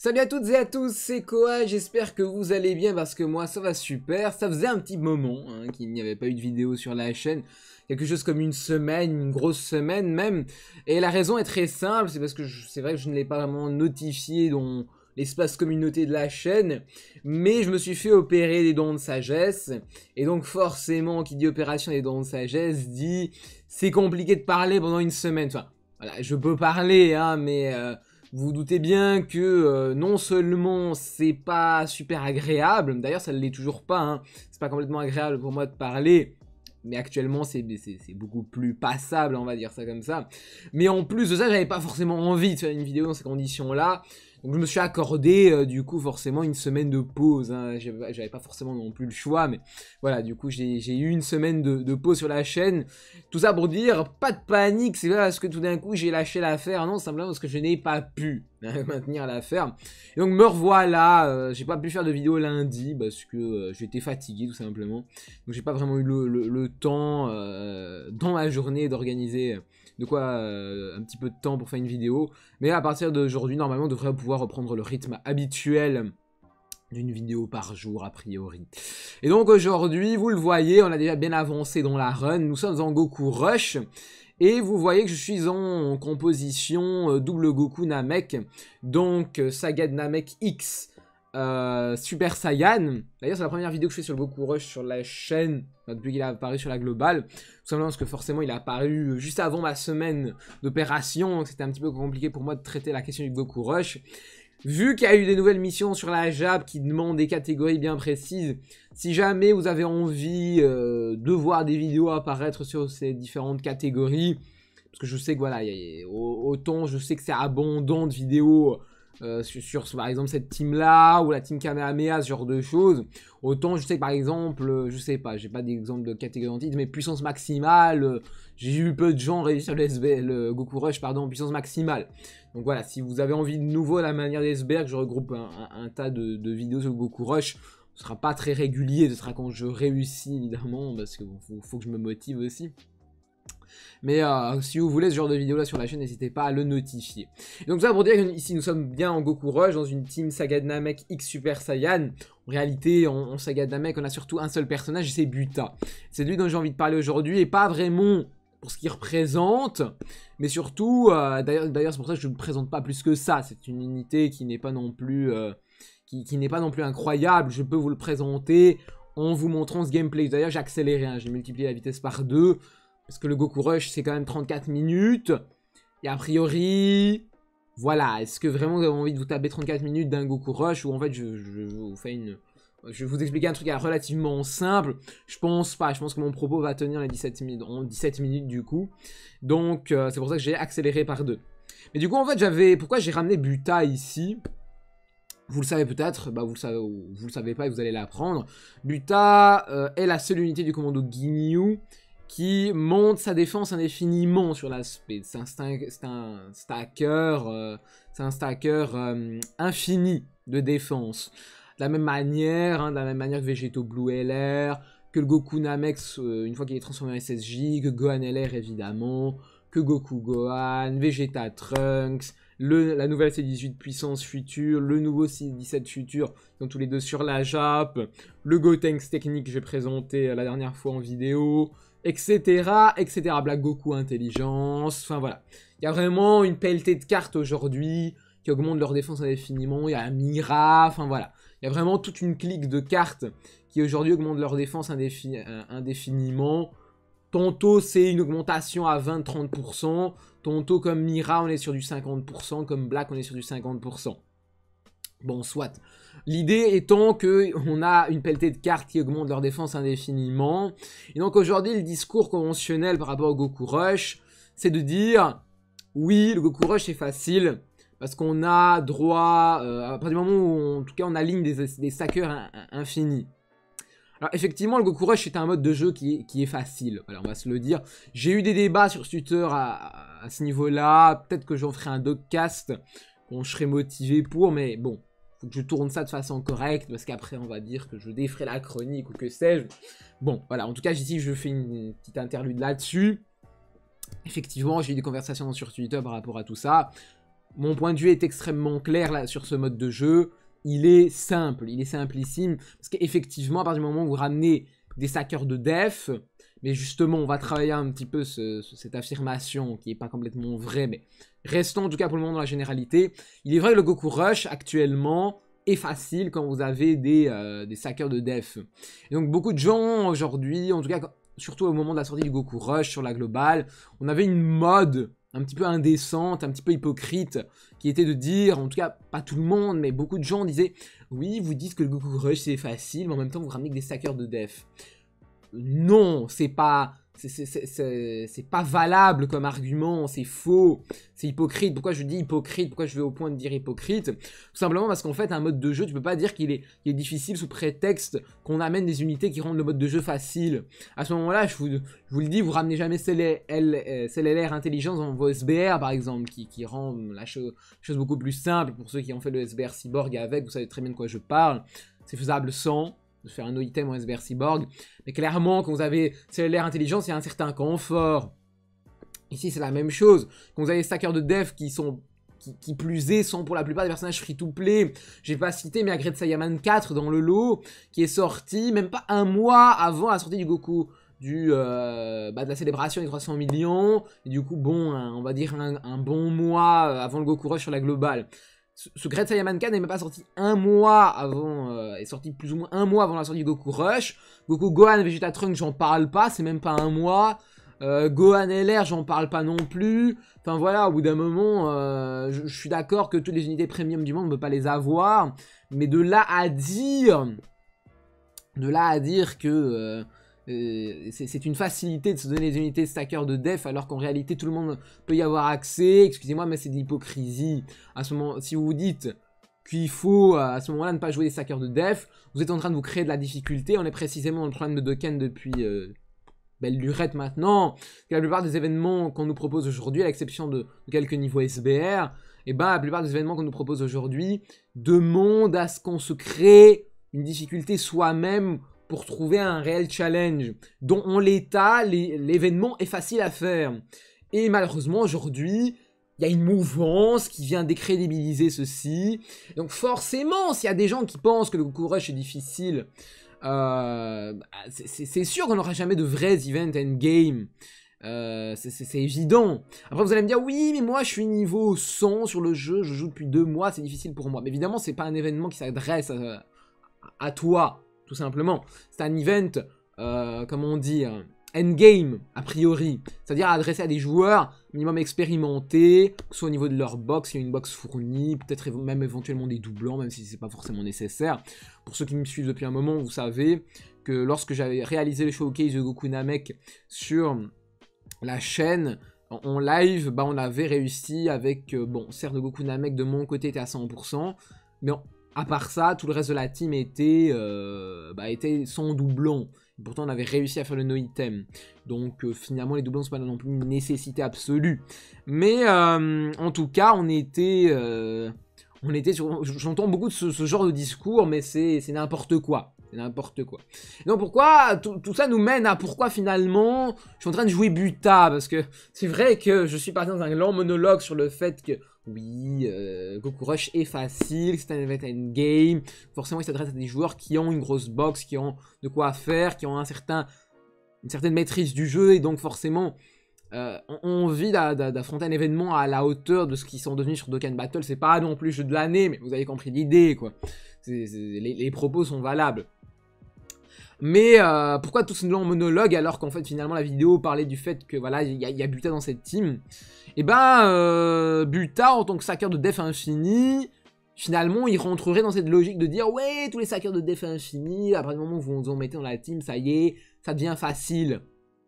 Salut à toutes et à tous, c'est Koa, j'espère que vous allez bien parce que moi ça va super. Ça faisait un petit moment qu'il n'y avait pas eu de vidéo sur la chaîne, quelque chose comme une semaine, une grosse semaine même. Et la raison est très simple, c'est parce que c'est vrai que je ne l'ai pas vraiment notifié dans l'espace communauté de la chaîne, mais je me suis fait opérer des dents de sagesse. Et donc forcément, qui dit opération des dents de sagesse dit c'est compliqué de parler pendant une semaine. Enfin, voilà, je peux parler, mais... vous vous doutez bien que non seulement c'est pas super agréable, d'ailleurs ça ne l'est toujours pas, c'est pas complètement agréable pour moi de parler, mais actuellement c'est beaucoup plus passable, on va dire ça comme ça. Mais en plus de ça, j'avais pas forcément envie de faire une vidéo dans ces conditions-là, donc je me suis accordé du coup forcément une semaine de pause, j'avais pas forcément non plus le choix, mais voilà, du coup j'ai eu une semaine de pause sur la chaîne. Tout ça pour dire, pas de panique, c'est pas parce que tout d'un coup j'ai lâché l'affaire, non, simplement parce que je n'ai pas pu maintenir l'affaire. Et donc me revoilà, j'ai pas pu faire de vidéo lundi parce que j'étais fatigué tout simplement. Donc j'ai pas vraiment eu le temps dans ma journée d'organiser de quoi un petit peu de temps pour faire une vidéo. Mais à partir d'aujourd'hui, normalement, on devrait pouvoir reprendre le rythme habituel d'une vidéo par jour a priori. Et donc aujourd'hui, vous le voyez, on a déjà bien avancé dans la run, nous sommes en Goku Rush, et vous voyez que je suis en composition double Goku Namek, donc saga de Namek X Super Saiyan. D'ailleurs c'est la première vidéo que je fais sur le Goku Rush sur la chaîne, depuis qu'il a apparu sur la globale, tout simplement parce que forcément il a apparu juste avant ma semaine d'opération, donc c'était un petit peu compliqué pour moi de traiter la question du Goku Rush. Vu qu'il y a eu des nouvelles missions sur la JAP qui demandent des catégories bien précises, si jamais vous avez envie de voir des vidéos apparaître sur ces différentes catégories, parce que je sais que voilà, autant je sais que c'est abondant de vidéos sur par exemple cette team là, ou la team Kamehameha, ce genre de choses, autant je sais que par exemple, je sais pas, j'ai pas d'exemple de catégorie en titre, mais puissance maximale, j'ai eu peu de gens réussir le Goku Rush, pardon, en puissance maximale. Donc voilà, si vous avez envie de nouveau à la manière d'Esberg, je regroupe un tas de vidéos sur le Goku Rush. Ce sera pas très régulier, ce sera quand je réussis évidemment, parce qu'il faut que je me motive aussi. Mais si vous voulez ce genre de vidéo là sur la chaîne, n'hésitez pas à le notifier. Et donc ça pour dire qu'ici nous sommes bien en Goku Rush, dans une team Saga de Namek X Super Saiyan. En réalité, en Saga de Namek, on a surtout un seul personnage, et c'est Buta. C'est lui dont j'ai envie de parler aujourd'hui, et pas vraiment pour ce qu'il représente, mais surtout, d'ailleurs c'est pour ça que je ne me présente pas plus que ça. C'est une unité qui n'est pas non plus qui n'est pas non plus incroyable. Je peux vous le présenter en vous montrant ce gameplay. D'ailleurs j'ai accéléré, j'ai multiplié la vitesse par 2, parce que le Goku Rush c'est quand même 34 minutes, et a priori, voilà, est-ce que vraiment vous avez envie de vous taper 34 minutes d'un Goku Rush, ou en fait je vous fais une... Je vais vous expliquer un truc relativement simple. Je pense pas, je pense que mon propos va tenir les 17 minutes, en 17 minutes du coup. Donc c'est pour ça que j'ai accéléré par 2. Mais du coup en fait pourquoi j'ai ramené Buta ici? Vous le savez peut-être, vous le savez pas et vous allez l'apprendre. Buta est la seule unité du commando Ginyu qui monte sa défense indéfiniment sur l'aspect. C'est un stacker, infini de défense. De la même manière, que Végéto Blue LR, que le Goku Namek une fois qu'il est transformé en SSJ, que Gohan LR évidemment, que Goku Gohan, Vegeta Trunks, la nouvelle C18 puissance future, le nouveau C17 futur, qui sont tous les deux sur la JAP, le Gotenks technique que j'ai présenté la dernière fois en vidéo, etc. etc. Black Goku intelligence, enfin voilà. Il y a vraiment une pelletée de cartes aujourd'hui qui augmentent leur défense indéfiniment, il y a Mira, enfin voilà. Il y a vraiment toute une clique de cartes qui aujourd'hui augmentent leur défense indéfiniment. Tantôt c'est une augmentation à 20-30%, tantôt comme Mira on est sur du 50%, comme Black on est sur du 50%. Bon, soit. L'idée étant qu'on a une pelletée de cartes qui augmentent leur défense indéfiniment. Et donc aujourd'hui, le discours conventionnel par rapport au Goku Rush, c'est de dire, oui, le Goku Rush est facile, parce qu'on a droit, à partir du moment où en tout cas on aligne des stackers infinis. Alors effectivement, le Goku Rush est un mode de jeu qui est facile, voilà, on va se le dire. J'ai eu des débats sur Twitter à ce niveau-là, peut-être que j'en ferai un dogcast, quand je serai motivé pour, mais bon, faut que je tourne ça de façon correcte, parce qu'après on va dire que je déferai la chronique ou que sais-je. Bon, voilà, en tout cas ici je fais une petite interlude là-dessus. Effectivement, j'ai eu des conversations sur Twitter par rapport à tout ça. mon point de vue est extrêmement clair là sur ce mode de jeu. Il est simple, il est simplissime. Parce qu'effectivement, à partir du moment où vous ramenez des stackers de def, mais justement, on va travailler un petit peu cette affirmation qui n'est pas complètement vraie, mais restons en tout cas pour le moment dans la généralité. Il est vrai que le Goku Rush, actuellement, est facile quand vous avez des stackers de def. Et donc, beaucoup de gens aujourd'hui, en tout cas, surtout au moment de la sortie du Goku Rush sur la globale, on avait une mode un petit peu indécente, un petit peu hypocrite, qui était de dire, en tout cas, pas tout le monde, mais beaucoup de gens disaient « Oui, vous dites que le Goku Rush c'est facile, mais en même temps vous ramenez que des stackers de def. » Non, c'est pas valable comme argument, c'est faux, c'est hypocrite. Pourquoi je dis hypocrite? Pourquoi je vais au point de dire hypocrite? Tout simplement parce qu'en fait, un mode de jeu, tu peux pas dire qu'il est difficile sous prétexte qu'on amène des unités qui rendent le mode de jeu facile. À ce moment-là, je vous le dis, vous ramenez jamais CLLR Intelligence dans vos SBR, par exemple, qui rend la chose beaucoup plus simple. Pour ceux qui ont fait le SBR Cyborg avec, vous savez très bien de quoi je parle. C'est faisable sans de faire un no item en SBR Cyborg, mais clairement quand vous avez CLR Intelligence, il y a un certain confort. Ici c'est la même chose, quand vous avez des stackers de def qui plus est sont pour la plupart des personnages free-to-play. J'ai pas cité mais Great Saiyaman 4 dans le lot, qui est sorti même pas un mois avant la sortie du Goku, de la célébration des 300 millions, et du coup bon, on va dire un bon mois avant le Goku Rush sur la globale. Ce Great Saiyaman 4 n'est même pas sorti un mois avant, est sorti plus ou moins un mois avant la sortie du Goku Rush. Goku Gohan Vegeta Trunks, j'en parle pas, c'est même pas un mois. Gohan LR, j'en parle pas non plus. Enfin voilà, au bout d'un moment, je suis d'accord que toutes les unités premium du monde, on ne peut pas les avoir. Mais de là à dire que c'est une facilité de se donner des unités stacker de def alors qu'en réalité tout le monde peut y avoir accès. Excusez-moi mais c'est de l'hypocrisie. À ce moment, si vous vous dites qu'il faut à ce moment-là ne pas jouer des stackers de def, vous êtes en train de vous créer de la difficulté. On est précisément dans le problème de Dokkan depuis belle lurette maintenant. Que la plupart des événements qu'on nous propose aujourd'hui, à l'exception de quelques niveaux SBR, et ben la plupart des événements qu'on nous propose aujourd'hui demandent à ce qu'on se crée une difficulté soi-même pour trouver un réel challenge, dont en l'état, l'événement est facile à faire. Et malheureusement, aujourd'hui, il y a une mouvance qui vient décrédibiliser ceci. Donc forcément, s'il y a des gens qui pensent que le Goku Rush est difficile, c'est sûr qu'on n'aura jamais de vrais events endgame. C'est évident. Après vous allez me dire oui mais moi je suis niveau 100 sur le jeu, je joue depuis 2 mois, c'est difficile pour moi. Mais évidemment c'est pas un événement qui s'adresse à toi. Tout simplement. C'est un event, comment dire, endgame, a priori. C'est-à-dire adressé à des joueurs minimum expérimentés, que ce soit au niveau de leur box, il y a une box fournie, peut-être même éventuellement des doublants, même si c'est pas forcément nécessaire. Pour ceux qui me suivent depuis un moment, vous savez que lorsque j'avais réalisé le showcase de Goku Namek sur la chaîne, en live, bah on avait réussi avec, bon, certes le Goku Namek de mon côté était à 100%, mais à part ça, tout le reste de la team était sans doublon. Et pourtant, on avait réussi à faire le no-item. Donc, finalement, les doublons ne sont pas non plus une nécessité absolue. Mais, en tout cas, on était sur... J'entends beaucoup de ce genre de discours, mais c'est n'importe quoi. C'est n'importe quoi. Donc pourquoi tout ça nous mène à pourquoi finalement je suis en train de jouer Buta? Parce que c'est vrai que je suis parti dans un lent monologue sur le fait que oui, Goku Rush est facile, c'est un event endgame. Forcément il s'adresse à des joueurs qui ont une grosse box, qui ont de quoi faire, qui ont une certaine maîtrise du jeu. Et donc forcément ont envie d'affronter un événement à la hauteur de ce qu'ils sont devenus sur Dokkan Battle. C'est pas non plus jeu de l'année, mais vous avez compris l'idée quoi. Les propos sont valables. Mais pourquoi tout ce long monologue alors qu'en fait finalement la vidéo parlait du fait que voilà il y a Buta dans cette team. Et ben Buta en tant que stacker de def infini, finalement il rentrerait dans cette logique de dire ouais tous les stackers de def infini, après le moment où vous en mettez dans la team, ça y est, ça devient facile.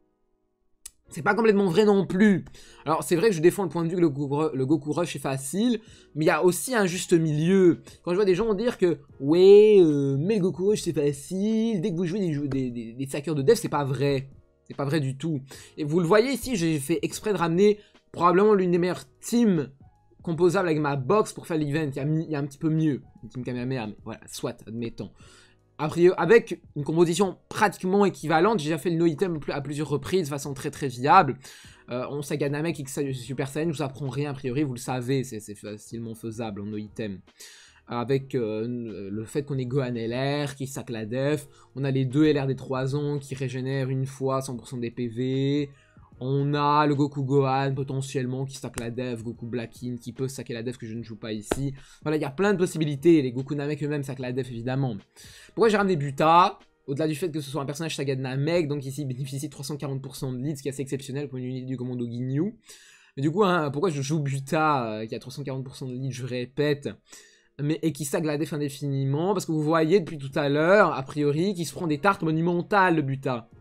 C'est pas complètement vrai non plus. Alors c'est vrai que je défends le point de vue que le Goku Rush est facile, mais il y a aussi un juste milieu. Quand je vois des gens dire que ouais, mais le Goku Rush c'est facile, dès que vous jouez des stackers de dev, c'est pas vrai. C'est pas vrai du tout. Et vous le voyez ici, j'ai fait exprès de ramener probablement l'une des meilleures teams composables avec ma box pour faire l'event. Il y a un petit peu mieux, une team Kamehameha, mais voilà, soit, admettons. a priori, avec une composition pratiquement équivalente, j'ai déjà fait le no-item à plusieurs reprises, de façon très très viable. On Saga Namek X Super Saiyan, je vous apprends rien a priori, vous le savez, c'est facilement faisable en no-item. Avec le fait qu'on ait Gohan LR qui sac la def, on a les deux LR des 3 ans qui régénèrent une fois 100% des PV, on a le Goku Gohan potentiellement qui sac la def, Goku Blackin qui peut saquer la def que je ne joue pas ici. Voilà, il y a plein de possibilités, les Goku Namek eux-mêmes sac la def évidemment. Pourquoi j'ai ramené Buta? Au-delà du fait que ce soit un personnage Saga de Namek, donc ici il bénéficie de 340% de lead, ce qui est assez exceptionnel pour une unité du commando Ginyu. Mais du coup, hein, pourquoi je joue Buta qui a 340% de lead, je répète, et qui sac la def indéfiniment? Parce que vous voyez depuis tout à l'heure, a priori, qu'il se prend des tartes monumentales, le Buta.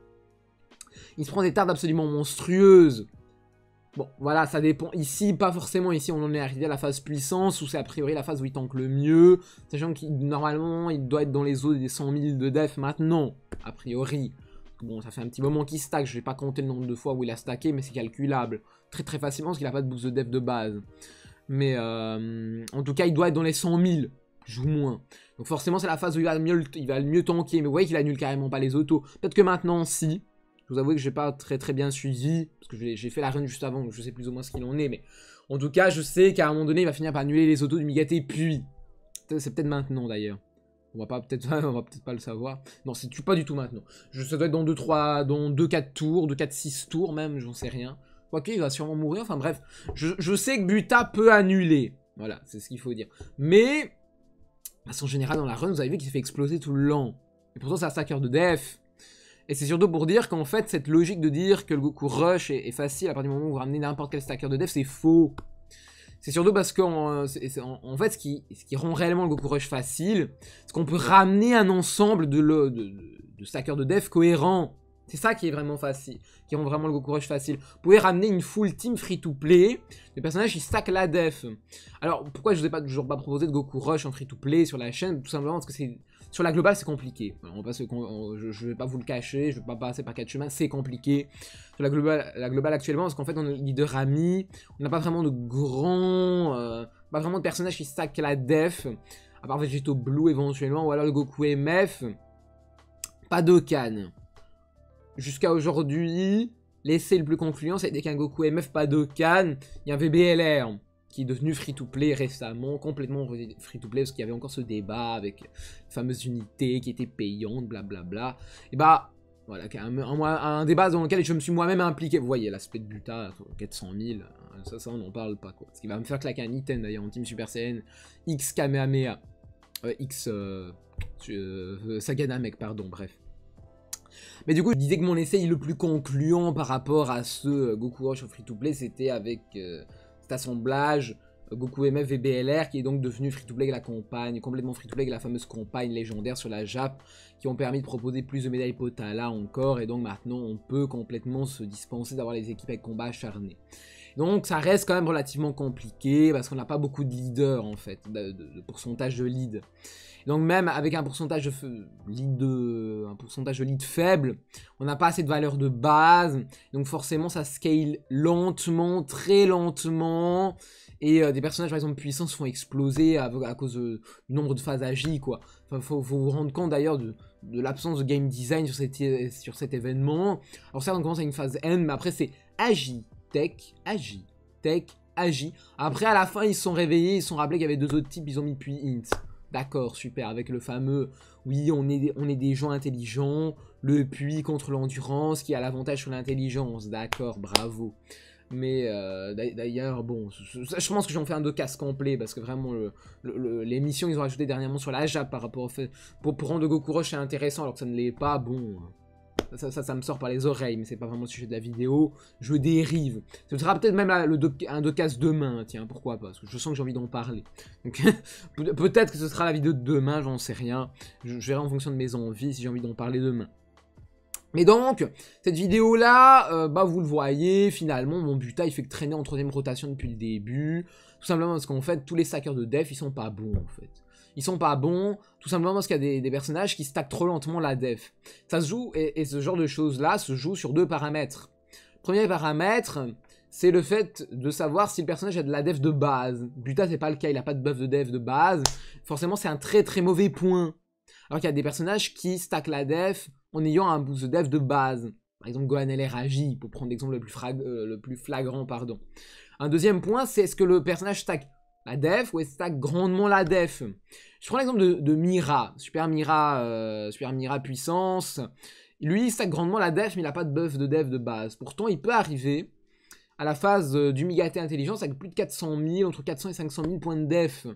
Il se prend des tartes absolument monstrueuses. Bon, voilà, ça dépend. Ici, pas forcément. Ici, on en est arrivé à la phase puissance, où c'est a priori la phase où il tank le mieux. Sachant qu'il, normalement, il doit être dans les eaux des 100 000 de def maintenant, a priori. Bon, ça fait un petit moment qu'il stack. Je vais pas compter le nombre de fois où il a stacké, mais c'est calculable. Très très facilement, parce qu'il a pas de boost de def de base. Mais, en tout cas, il doit être dans les 100 000. Plus ou moins. Donc forcément, c'est la phase où il va le mieux tanker. Mais vous voyez qu'il annule carrément pas les autos. Peut-être que maintenant, si... Je vous avoue que j'ai pas très bien suivi, parce que j'ai fait la run juste avant, donc je sais plus ou moins ce qu'il en est, mais en tout cas, je sais qu'à un moment donné, il va finir par annuler les autos du Migaté, puis... C'est peut-être maintenant, d'ailleurs. On va peut-être pas le savoir. Non, c'est pas du tout maintenant. Ça doit être dans 2-4 tours, 2-4-6 tours même, j'en sais rien. Quoique, il va sûrement mourir, enfin bref. Je sais que Buta peut annuler. Voilà, c'est ce qu'il faut dire. Mais, de façon générale, dans la run, vous avez vu qu'il s'est fait exploser tout le long. Et pourtant, c'est un stacker de def. Et c'est surtout pour dire qu'en fait, cette logique de dire que le Goku Rush est facile à partir du moment où vous ramenez n'importe quel stacker de def, c'est faux. C'est surtout parce qu'en fait, ce qui rend réellement le Goku Rush facile, c'est qu'on peut ramener un ensemble de stackers de def cohérents. C'est ça qui est vraiment facile, qui rend vraiment le Goku Rush facile. Vous pouvez ramener une full team free-to-play, les personnages qui stackent la def. Alors, pourquoi je vous ai toujours pas proposé de Goku Rush en free-to-play sur la chaîne? Tout simplement parce que c'est... Sur la globale, c'est compliqué. Alors, je vais pas vous le cacher, je vais pas passer par 4 chemins, c'est compliqué. Sur la globale actuellement, parce qu'en fait, on est leader ami, on n'a pas vraiment de pas vraiment de personnages qui stackent la def, à part Vegito Blue éventuellement, ou alors le Goku MF. Pas de Dokkan. Jusqu'à aujourd'hui, l'essai le plus concluant, c'était qu'un Goku MF pas de Dokkan, il y a un VBLR qui est devenu free-to-play récemment, complètement free-to-play, parce qu'il y avait encore ce débat avec les fameuses unités qui étaient payantes, blablabla. Et bah, voilà, un débat dans lequel je me suis moi-même impliqué. Vous voyez, l'aspect de Buta, 400 000, ça on n'en parle pas, quoi. Ce qui va me faire claquer un item, d'ailleurs, en Team Super Saiyan X Kamehameha. Saga Namek, pardon, bref. Mais du coup, je disais que mon essai le plus concluant par rapport à ce Goku Rush au free-to-play, c'était avec... cet assemblage Goku MF VBLR qui est donc devenu free-to-play avec la campagne, complètement free-to-play avec la fameuse campagne légendaire sur la Jap qui ont permis de proposer plus de médailles Potala encore, et donc maintenant on peut complètement se dispenser d'avoir les équipes avec combat acharné. Donc ça reste quand même relativement compliqué parce qu'on n'a pas beaucoup de leaders en fait, de pourcentage de lead. Donc même avec un pourcentage de lead faible, on n'a pas assez de valeur de base. Donc forcément ça scale lentement, très lentement. Et des personnages par exemple puissants se font exploser à cause du nombre de phases agies, quoi. Enfin, faut vous rendre compte d'ailleurs de l'absence de game design sur cet événement. Alors certes on commence à une phase N, mais après c'est agi, tech, agi, tech, agi. Après à la fin ils se sont réveillés, ils se sont rappelés qu'il y avait 2 autres types, ils ont mis puis int. D'accord, super, avec le fameux, oui, on est des gens intelligents, le puits contre l'endurance qui a l'avantage sur l'intelligence, d'accord, bravo. Mais d'ailleurs, bon, je pense que j'en fais un 2 casse complet, parce que vraiment, les missions qu'ils ont rajouté dernièrement sur la Jap par rapport au fait, pour rendre Goku Rush intéressant alors que ça ne l'est pas, bon... Ça me sort par les oreilles, mais c'est pas vraiment le sujet de la vidéo. Je dérive. Ce sera peut-être même un 2 casse demain, tiens, pourquoi pas, parce que je sens que j'ai envie d'en parler. Donc, peut-être que ce sera la vidéo de demain, j'en sais rien. Je verrai en fonction de mes envies si j'ai envie d'en parler demain. Mais donc, cette vidéo-là, bah vous le voyez, finalement, mon Buta, il fait que traîner en 3ème rotation depuis le début. Tout simplement parce qu'en fait, tous les stackers de def, ils sont pas bons, en fait. Ils sont pas bons, tout simplement parce qu'il y a des personnages qui stackent trop lentement la def. Ça se joue, et ce genre de choses-là se joue sur 2 paramètres. Premier paramètre, c'est le fait de savoir si le personnage a de la def de base. Buta, c'est pas le cas, il a pas de buff de def de base. Forcément, c'est un très très mauvais point. Alors qu'il y a des personnages qui stack la def en ayant un boost de def de base. Par exemple, Gohan LRAJ, pour prendre l'exemple le plus flagrant, pardon. Un deuxième point, c'est est-ce que le personnage stack la def ou est-ce stack grandement la def? Je prends l'exemple de Mira, Super Mira puissance. Lui, il stack grandement la def, mais il n'a pas de buff de def de base. Pourtant, il peut arriver à la phase du Migaté Intelligence avec plus de 400 000, entre 400 et 500 000 points de def.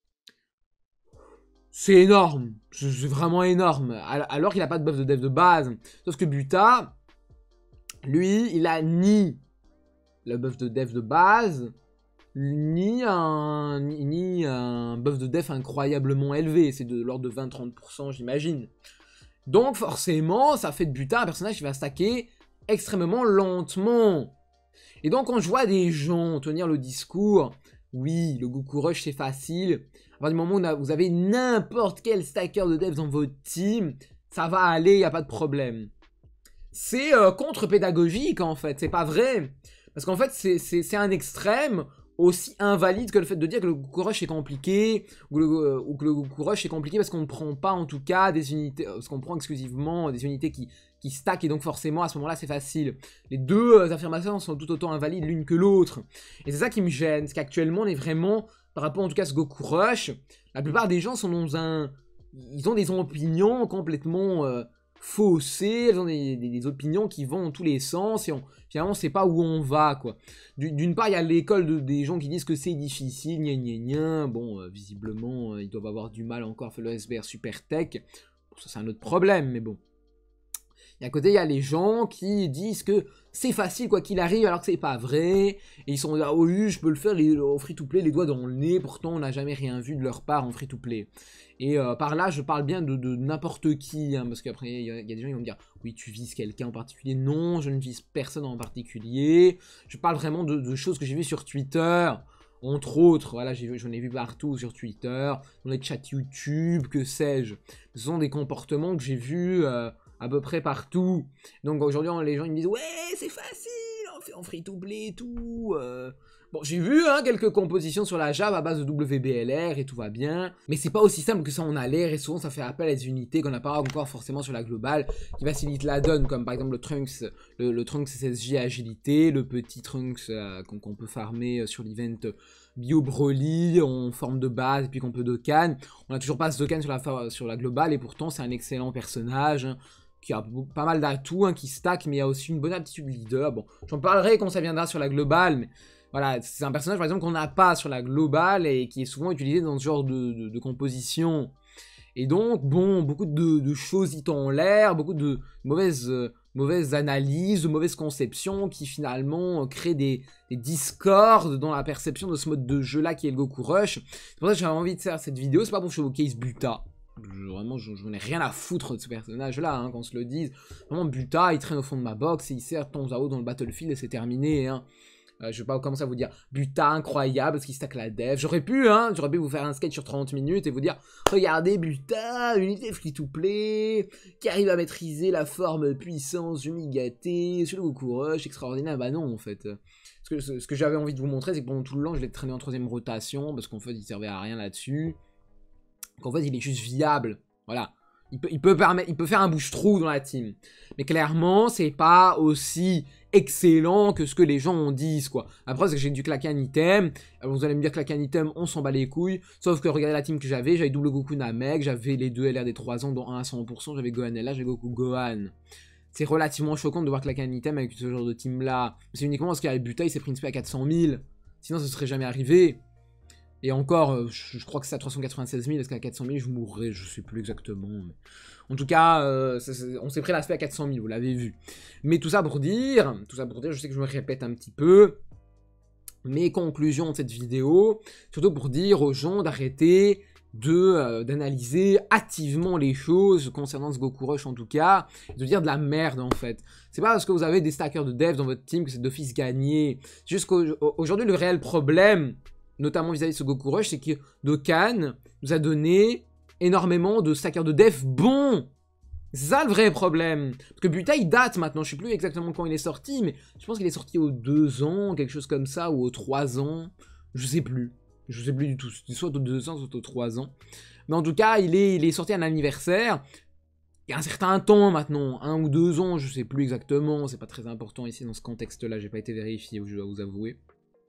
C'est énorme, c'est vraiment énorme, alors qu'il n'a pas de buff de def de base. Sauf que Buta, lui, il a ni le buff de def de base, ni un buff de def incroyablement élevé. C'est de l'ordre de 20-30%, j'imagine. Donc forcément, ça fait de Buta un personnage qui va stacker extrêmement lentement. Et donc quand je vois des gens tenir le discours, oui, le Goku Rush c'est facile, à partir du moment où vous avez n'importe quel stacker de def dans votre team, ça va aller, il n'y a pas de problème. C'est contre-pédagogique en fait, c'est pas vrai. Parce qu'en fait c'est un extrême aussi invalide que le fait de dire que le Goku Rush est compliqué, ou que le Goku Rush est compliqué parce qu'on ne prend pas en tout cas des unités, parce qu'on prend exclusivement des unités qui stack et donc forcément à ce moment-là c'est facile. Les deux affirmations sont tout autant invalides l'une que l'autre. Et c'est ça qui me gêne, c'est qu'actuellement on est vraiment, par rapport en tout cas à ce Goku Rush, la plupart des gens sont dans un... Ils ont des opinions complètement faussées, ils ont des opinions qui vont dans tous les sens et finalement on sait pas où on va quoi. D'une part il y a l'école des gens qui disent que c'est difficile, gna gna gna, bon visiblement ils doivent avoir du mal encore à faire le SBR Super Tech, bon, ça c'est un autre problème mais bon. Et à côté, il y a les gens qui disent que c'est facile quoi qu'il arrive, alors que c'est pas vrai. Et ils sont là, oh oui, je peux le faire au free-to-play, les doigts dans le nez. Pourtant, on n'a jamais rien vu de leur part en free-to-play. Et par là, je parle bien de n'importe qui. Hein, parce qu'après, il y a des gens qui vont me dire, oui, tu vises quelqu'un en particulier. Non, je ne vise personne en particulier. Je parle vraiment de choses que j'ai vues sur Twitter. Entre autres, voilà, j'en ai vu partout sur Twitter, dans les chats YouTube, que sais-je. Ce sont des comportements que j'ai vus... à peu près partout. Donc aujourd'hui, les gens ils me disent ouais, c'est facile, on fait en free-to-play et tout. Bon, j'ai vu hein, quelques compositions sur la Java à base de WBLR et tout va bien. Mais c'est pas aussi simple que ça en a l'air et souvent ça fait appel à des unités qu'on n'a pas encore forcément sur la globale qui facilitent la donne, comme par exemple le Trunks, le Trunks SSJ agilité, le petit Trunks qu'on peut farmer sur l'event Bio Broly en forme de base et puis qu'on peut Dokkan. On a toujours pas ce Dokkan sur la globale et pourtant c'est un excellent personnage. Hein, qui a pas mal d'atouts, hein, qui stack, mais il y a aussi une bonne aptitude leader. Bon, j'en parlerai quand ça viendra sur la globale, mais voilà, c'est un personnage par exemple qu'on n'a pas sur la globale et qui est souvent utilisé dans ce genre de composition. Et donc, bon, beaucoup de choses y tombent en l'air, beaucoup de mauvaises analyses, de mauvaises conceptions qui finalement créent des discords dans la perception de ce mode de jeu là qui est le Goku Rush. C'est pour ça que j'avais envie de faire cette vidéo, c'est pas pour showcase Buta. Vraiment, je n'en ai rien à foutre de ce personnage-là, hein, qu'on se le dise. Vraiment, Buta, il traîne au fond de ma box et il sert de temps à autre dans le Battlefield et c'est terminé. Hein. Je vais pas commencer à vous dire Buta incroyable parce qu'il stack la dev. J'aurais pu vous faire un sketch sur 30 minutes et vous dire regardez Buta, unité free-to-play, qui arrive à maîtriser la forme puissance du Migaté, sur le Goku Rush, extraordinaire. Bah non, en fait. Ce que j'avais envie de vous montrer, c'est que pendant tout le long, je l'ai traîné en 3ème rotation parce qu'en fait, il servait à rien là-dessus. Qu'en fait il est juste viable, voilà. Il peut faire un bouche-trou dans la team. Mais clairement, c'est pas aussi excellent que ce que les gens en disent, quoi. Après, c'est que j'ai dû claquer un item. Vous allez me dire claquer un item, on s'en bat les couilles. Sauf que regardez la team que j'avais double Goku Namek, j'avais les deux LR des 3 ans, dont un à 100%, j'avais Gohan LR, j'avais Goku Gohan. C'est relativement choquant de devoir claquer un item avec ce genre de team-là. C'est uniquement parce qu'il y avait Buta, il s'est pris une spé à 400 000. Sinon, ça serait jamais arrivé. Et encore, je crois que c'est à 396 000, parce qu'à 400 000, je mourrais, je sais plus exactement. Mais... En tout cas, on s'est pris l'aspect à 400 000, vous l'avez vu. Mais tout ça pour dire, je sais que je me répète un petit peu, mes conclusions de cette vidéo, surtout pour dire aux gens d'arrêter d'analyser hactivement les choses concernant ce Goku Rush en tout cas, de dire de la merde en fait. C'est pas parce que vous avez des stackers de dev dans votre team que c'est d'office gagné. C'est juste qu'aujourd'hui, le réel problème, notamment vis-à-vis de ce Goku Rush, c'est que Dokkan nous a donné énormément de stackers de def bons. C'est ça le vrai problème. Parce que Buta, il date maintenant, je sais plus exactement quand il est sorti, mais je pense qu'il est sorti aux 2 ans, quelque chose comme ça, ou aux 3 ans. Je sais plus du tout. Soit aux 2 ans, soit aux 3 ans. Mais en tout cas, il est sorti à un anniversaire. Il y a un certain temps maintenant, 1 ou 2 ans, je sais plus exactement, c'est pas très important ici dans ce contexte-là, j'ai pas été vérifié, je dois vous avouer.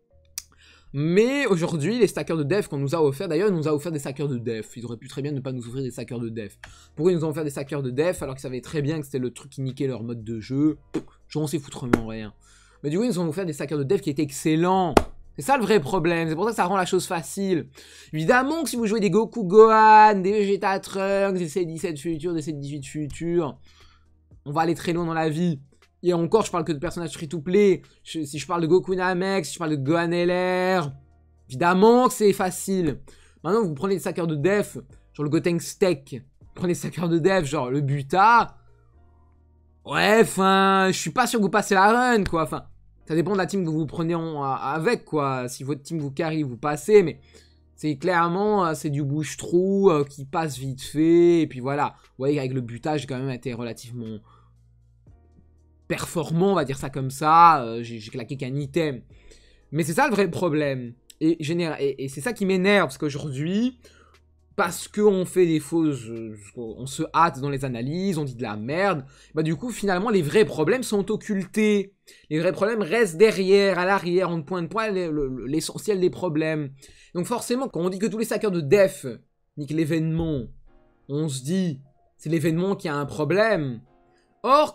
Mais aujourd'hui, les stackers de def qu'on nous a offert, d'ailleurs, ils nous ont offert des stackers de def. Ils auraient pu très bien ne pas nous offrir des stackers de def. Pourquoi ils nous ont offert des stackers de def alors qu'ils savaient très bien que c'était le truc qui niquait leur mode de jeu? J'en sais foutrement rien. Mais du coup, ils nous ont offert des stackers de def qui étaient excellents. C'est ça le vrai problème, c'est pour ça que ça rend la chose facile. Évidemment que si vous jouez des Goku Gohan, des Vegeta Trunks, des C17 futurs, des C18 futurs, on va aller très loin dans la vie. Et encore, je parle que de personnages free-to-play. Si je parle de Goku Namek, si je parle de Gohan LR, évidemment que c'est facile. Maintenant, vous prenez des stackers de def, genre le Gotenks Steak. Vous prenez des stackers de def, genre le Buta. Ouais, enfin, je suis pas sûr que vous passez la run, quoi. Enfin, ça dépend de la team que vous prenez avec, quoi. Si votre team vous carry, vous passez, mais c'est clairement, c'est du bouche-trou qui passe vite fait. Et puis voilà. Vous voyez qu'avec le Buta, j'ai quand même été relativement performant, on va dire ça comme ça. J'ai claqué qu'un item. Mais c'est ça le vrai problème. Et c'est ça qui m'énerve, parce qu'aujourd'hui, parce qu'on fait des fausses... on se hâte dans les analyses, on dit de la merde, bah du coup, finalement, les vrais problèmes sont occultés. Les vrais problèmes restent derrière, à l'arrière, en point de poing, l'essentiel des problèmes. Donc forcément, quand on dit que tous les stackers de def niquent l'événement, on se dit, c'est l'événement qui a un problème. Or,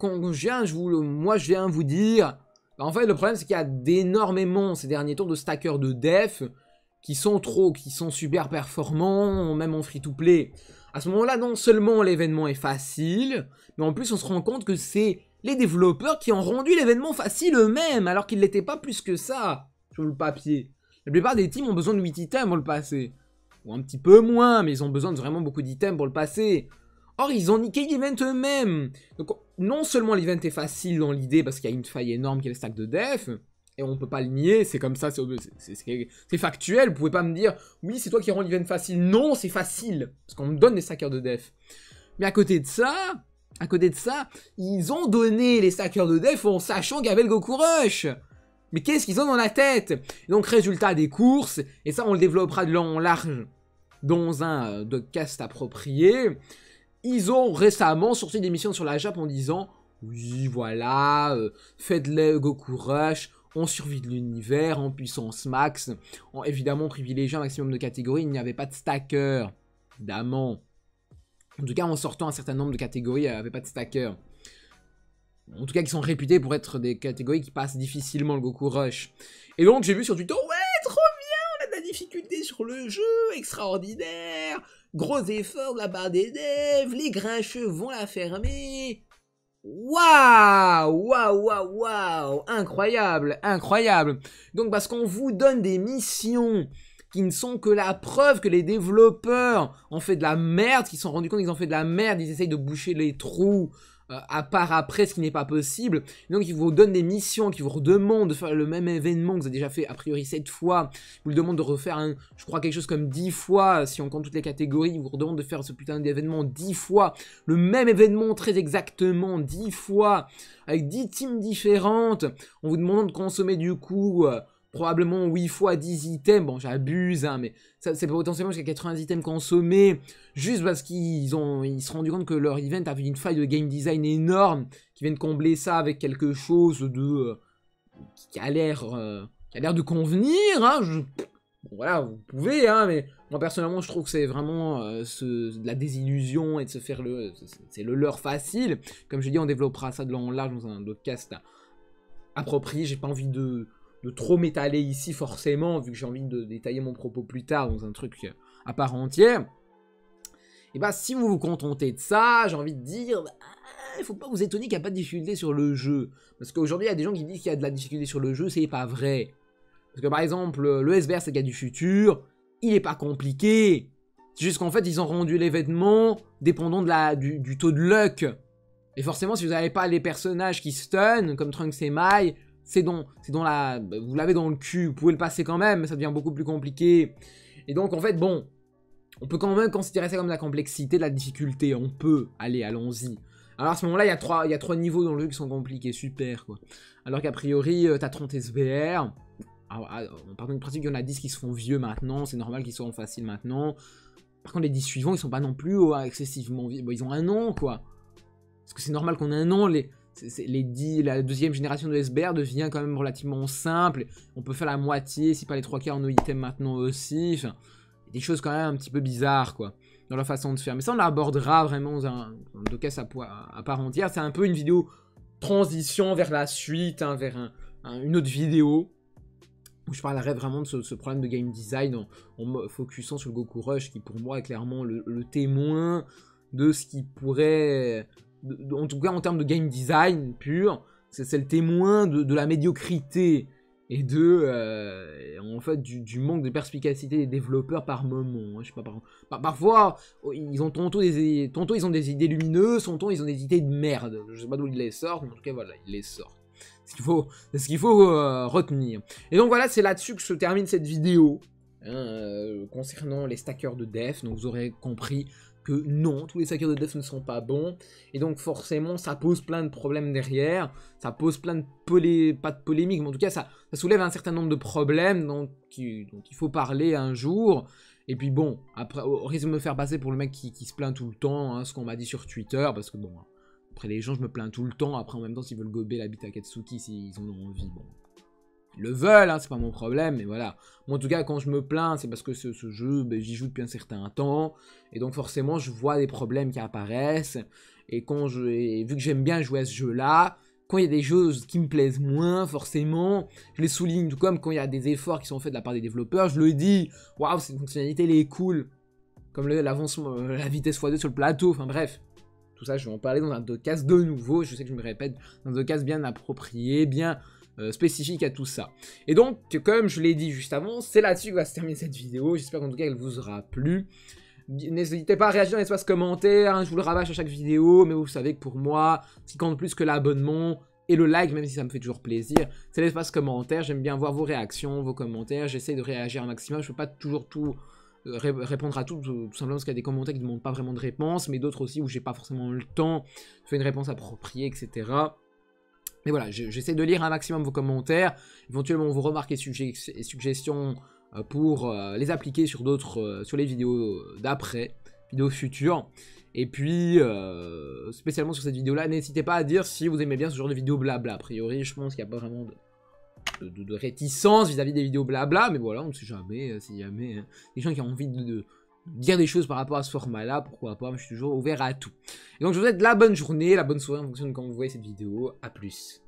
moi je viens vous dire, bah, en fait le problème c'est qu'il y a d'énormément ces derniers tours de stackers de def qui sont super performants, même en free-to-play. À ce moment-là, non seulement l'événement est facile, mais en plus on se rend compte que c'est les développeurs qui ont rendu l'événement facile eux-mêmes, alors qu'ils ne l'étaient pas plus que ça, sur le papier. La plupart des teams ont besoin de 8 items pour le passer. Ou un petit peu moins, mais ils ont besoin de vraiment beaucoup d'items pour le passer. Or, ils ont niqué l'event eux-mêmes. Donc, non seulement l'event est facile dans l'idée, parce qu'il y a une faille énorme qui est le stack de def, et on peut pas le nier, c'est comme ça, c'est factuel, vous pouvez pas me dire, oui, c'est toi qui rends l'event facile. Non, c'est facile, parce qu'on me donne des stackers de def. Mais à côté de ça, ils ont donné les stackers de def en sachant qu'il y avait le Goku Rush. Mais qu'est-ce qu'ils ont dans la tête? Et donc, résultat des courses, et ça, on le développera de long en large dans un podcast approprié. Ils ont récemment sorti des missions sur la Jap en disant « Oui, voilà, faites le Goku Rush, on survit de l'univers, en puissance max, en évidemment privilégiant un maximum de catégories, il n'y avait pas de stacker, évidemment. En tout cas, en sortant un certain nombre de catégories, il n'y avait pas de stacker. En tout cas, qui sont réputés pour être des catégories qui passent difficilement le Goku Rush. Et donc, j'ai vu sur Twitter « Ouais, trop bien, on a de la difficulté sur le jeu, extraordinaire !» Gros effort de la part des devs, les grincheux vont la fermer. Waouh, waouh, waouh, waouh, incroyable, incroyable. Donc parce qu'on vous donne des missions qui ne sont que la preuve que les développeurs ont fait de la merde, qu'ils se sont rendus compte qu'ils ont fait de la merde, ils essayent de boucher les trous, à part après, ce qui n'est pas possible. Donc ils vous donnent des missions, qui vous redemandent de faire le même événement que vous avez déjà fait a priori 7 fois. Ils vous le demandent de refaire, je crois, quelque chose comme 10 fois, si on compte toutes les catégories. Ils vous redemandent de faire ce putain d'événement 10 fois. Le même événement très exactement 10 fois, avec 10 teams différentes. On vous demande de consommer du coup... probablement 8 fois 10 items, bon j'abuse, hein, mais c'est potentiellement jusqu'à 80 items consommés, juste parce qu'ils se sont rendus compte que leur event avait une faille de game design énorme, qui viennent combler ça avec quelque chose de qui a l'air de convenir, hein, bon, voilà, vous pouvez, hein, mais moi personnellement je trouve que c'est vraiment de la désillusion et de se faire c'est le leurre facile. Comme je dis, on développera ça de long en large dans un podcast approprié, j'ai pas envie de trop m'étaler ici forcément, vu que j'ai envie de détailler mon propos plus tard dans un truc à part entière. Et bah si vous vous contentez de ça, j'ai envie de dire, il faut pas vous étonner qu'il n'y a pas de difficulté sur le jeu. Parce qu'aujourd'hui il y a des gens qui disent qu'il y a de la difficulté sur le jeu, c'est pas vrai. Parce que par exemple, le SBR c'est le gars du futur, il est pas compliqué. C'est juste qu'en fait ils ont rendu l'événement dépendant du taux de luck. Et forcément si vous n'avez pas les personnages qui stun, comme Trunks et Mai, vous l'avez dans le cul, vous pouvez le passer quand même, mais ça devient beaucoup plus compliqué. Et donc en fait, bon, on peut quand même considérer ça comme de la complexité, de la difficulté, on peut, allez, allons-y. Alors à ce moment-là, il y a 3 niveaux dans le jeu qui sont compliqués, super quoi. Alors qu'a priori, t'as 30 SBR, on part du principe qu'il y en a 10 qui se font vieux maintenant, c'est normal qu'ils soient en facile maintenant. Par contre, les 10 suivants, ils sont pas non plus excessivement vieux. Bon, ils ont un an, quoi. Parce que c'est normal qu'on ait un an. La deuxième génération de SBR devient quand même relativement simple. On peut faire la moitié, si pas les 3/4 en no item maintenant aussi. Enfin, des choses quand même un petit peu bizarres, quoi, dans la façon de faire. Mais ça, on l'abordera vraiment dans un podcast à part entière. C'est un peu une vidéo transition vers la suite, hein, vers une autre vidéo, où je parlerai vraiment de ce problème de game design en me focusant sur le Goku Rush, qui pour moi est clairement le témoin de ce qui pourrait, en tout cas en termes de game design pur, c'est le témoin de la médiocrité et en fait du manque de perspicacité des développeurs par moment. Hein, je sais pas, parfois ils ont tantôt ils ont des idées lumineuses, tantôt ils ont des idées de merde. Je sais pas d'où ils les sortent, mais en tout cas voilà, ils les sortent. C'est ce qu'il faut retenir. Et donc voilà, c'est là-dessus que se termine cette vidéo concernant les stackers de def. Donc vous aurez compris que non, tous les stackers de def ne sont pas bons. Et donc forcément, ça pose plein de problèmes derrière. Ça pose plein de pas de polémiques, mais en tout cas, ça soulève un certain nombre de problèmes dont il faut parler un jour. Et puis bon, après, au risque de me faire passer pour le mec qui se plaint tout le temps, hein, ce qu'on m'a dit sur Twitter, parce que bon... Après, les gens, je me plains tout le temps. Après, en même temps, s'ils veulent gober la bite à Katsuki, s'ils en ont envie, bon. Ils le veulent, hein, c'est pas mon problème, mais voilà. Moi, en tout cas, quand je me plains, c'est parce que ce jeu, ben, j'y joue depuis un certain temps. Et donc, forcément, je vois des problèmes qui apparaissent. Et vu que j'aime bien jouer à ce jeu-là, quand il y a des choses qui me plaisent moins, forcément, je les souligne. Tout comme quand il y a des efforts qui sont faits de la part des développeurs, je le dis. Waouh, cette fonctionnalité, elle est cool. Comme l'avancement, la vitesse x2 sur le plateau, enfin bref. Tout ça, je vais en parler dans un podcast de nouveau. Je sais que je me répète, dans un podcast bien approprié, bien spécifique à tout ça. Et donc, comme je l'ai dit juste avant, c'est là-dessus que va se terminer cette vidéo. J'espère qu'en tout cas, elle vous aura plu. N'hésitez pas à réagir dans l'espace commentaire. Hein, je vous le rabâche à chaque vidéo, mais vous savez que pour moi, ce qui compte plus que l'abonnement et le like, même si ça me fait toujours plaisir, c'est l'espace commentaire. J'aime bien voir vos réactions, vos commentaires. J'essaie de réagir un maximum. Je ne peux pas toujours tout... répondre à tout simplement parce qu'il y a des commentaires qui ne demandent pas vraiment de réponse, mais d'autres aussi où j'ai pas forcément le temps, je fais une réponse appropriée, etc. Mais voilà, j'essaie de lire un maximum vos commentaires, éventuellement vos remarques et suggestions pour les appliquer sur sur les vidéos d'après, vidéos futures. Et puis, spécialement sur cette vidéo-là, n'hésitez pas à dire si vous aimez bien ce genre de vidéo blabla. A priori, je pense qu'il n'y a pas vraiment de réticence vis-à-vis des vidéos blabla, mais voilà, on ne sait jamais, si jamais des gens qui ont envie de dire des choses par rapport à ce format-là, pourquoi pas, je suis toujours ouvert à tout. Et donc je vous souhaite la bonne journée, la bonne soirée en fonction de quand vous voyez cette vidéo, à plus.